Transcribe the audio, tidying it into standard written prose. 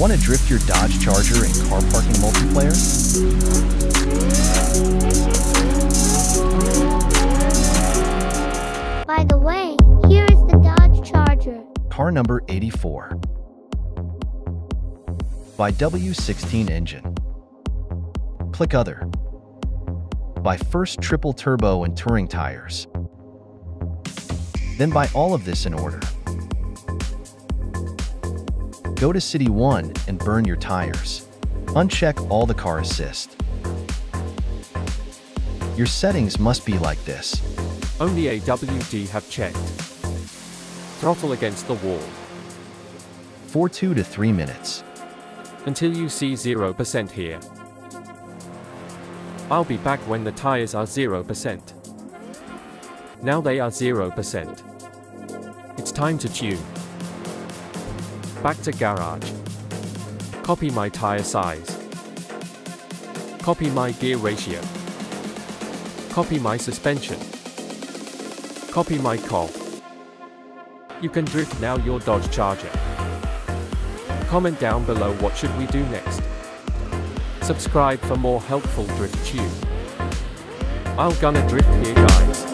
Want to drift your Dodge Charger in car parking multiplayer? By the way, here is the Dodge Charger. Car number 84. Buy W16 engine. Click Other. Buy first triple turbo and touring tires. Then buy all of this in order. Go to City 1 and burn your tires. Uncheck all the car assist. Your settings must be like this. Only AWD have checked. Throttle against the wall. For 2 to 3 minutes. Until you see 0% here. I'll be back when the tires are 0%. Now they are 0%. It's time to tune. Back to garage. Copy my tire size. Copy my gear ratio. Copy my suspension. Copy my cob. You can drift now your Dodge Charger. Comment down below what should we do next. Subscribe for more helpful drift tune. I'll gonna drift here guys.